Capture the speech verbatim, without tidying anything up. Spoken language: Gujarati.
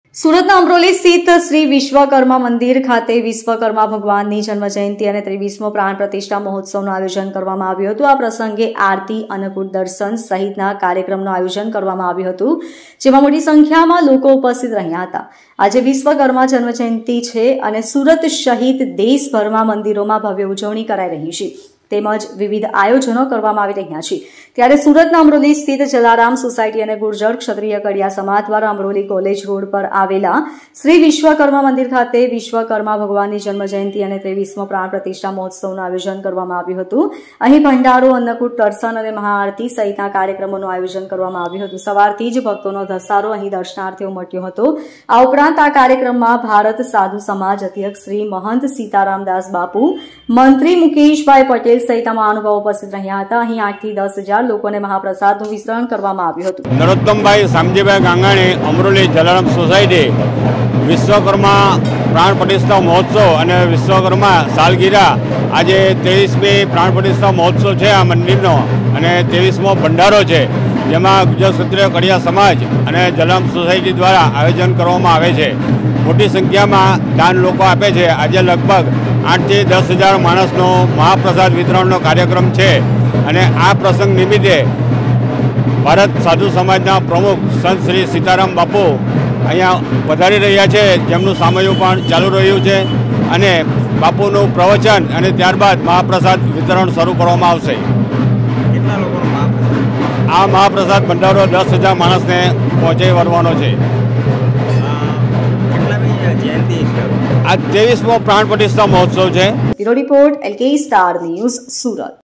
સુરતના અમરોલી સ્થિત શ્રી વિશ્વકર્મા મંદિર ખાતે વિશ્વકર્મા ભગવાનની જન્મજયંતિ અને ત્રેવીસમો પ્રાણ પ્રતિષ્ઠા મહોત્સવનું આયોજન કરવામાં આવ્યું હતું। આ પ્રસંગે આરતી, અન્નકૂટ દર્શન સહિતના કાર્યક્રમનું આયોજન કરવામાં આવ્યું હતું, જેમાં મોટી સંખ્યામાં લોકો ઉપસ્થિત રહ્યા હતા। આજે વિશ્વકર્મા જન્મજયંતિ છે અને સુરત સહિત દેશભરમાં મંદિરોમાં ભવ્ય ઉજવણી કરાઈ રહી છે, તેમજ વિવિધ આયોજનો કરવામાં આવી રહ્યા છે। ત્યારે સુરતના અમરોલી સ્થિત જલારામ સોસાયટી અને ગુર્જર ક્ષત્રિય કડિયા સમાજ દ્વારા અમરોલી કોલેજ રોડ પર આવેલા શ્રી વિશ્વકર્મા મંદિર ખાતે વિશ્વકર્મા ભગવાનની જન્મજયંતિ અને ત્રેવીસમો પ્રાણ પ્રતિષ્ઠા મહોત્સવનું આયોજન કરવામાં આવ્યું હતું। અહીં ભંડારો, અન્નકૂટ દર્શન અને મહાઆરતી સહિતના કાર્યક્રમોનું આયોજન કરવામાં આવ્યું હતું। સવારથી જ ભક્તોનો ધસારો અહીં દર્શનાર્થે ઉમટ્યો હતો। આ ઉપરાંત આ કાર્યક્રમમાં ભારત સાધુ સમાજ અધ્યક્ષ શ્રી મહંત સીતારામદાસ બાપુ, મંત્રી મુકેશભાઈ પટેલ સહિત મહાનુભાવો ઉપસ્થિત રહ્યા હતા। અહીં આઠ થી દસ હજાર લોકોને મહાપ્રસાદનું વિતરણ કરવામાં આવ્યું હતું। નરોત્તમભાઈ શામજીભાઈ ગાંગાણી, અમરોલી જલારામ સોસાયટી, વિશ્વકર્મા પ્રાણ પ્રતિષ્ઠા મહોત્સવ અને વિશ્વકર્મા સાલગીરા આજે ત્રેવીસમી પ્રાણ પ્રતિષ્ઠા મહોત્સવ છે આ મંદિરનો, અને ત્રેવીસમો ભંડારો છે, જેમાં ગુજરાત ક્ષત્રિય કડિયા સમાજ અને જલારામ સોસાયટી દ્વારા આયોજન કરવામાં આવે છે। મોટી સંખ્યામાં દાન લોકો આપે છે। આજે લગભગ આઠથી દસ હજાર માણસનો મહાપ્રસાદ વિતરણનો કાર્યક્રમ છે, અને આ પ્રસંગ નિમિત્તે ભારત સાધુ સમાજના પ્રમુખ સંત શ્રી સીતારામ બાપુ અહીંયા પધારી રહ્યા છે, જેમનું સામયું પણ ચાલુ રહ્યું છે, અને બાપુનું પ્રવચન અને ત્યારબાદ મહાપ્રસાદ વિતરણ શરૂ કરવામાં આવશે। કેટલા લોકોનો મહાપ્રસાદ? આ મહાપ્રસાદ ભંડારો દસ હજાર માણસને પહોંચાડી વળવાનો છે। આ ત્રેવીસમો પ્રાણ પ્રતિષ્ઠા મહોત્સવ છે। Bureau report, LK Star News, Surat.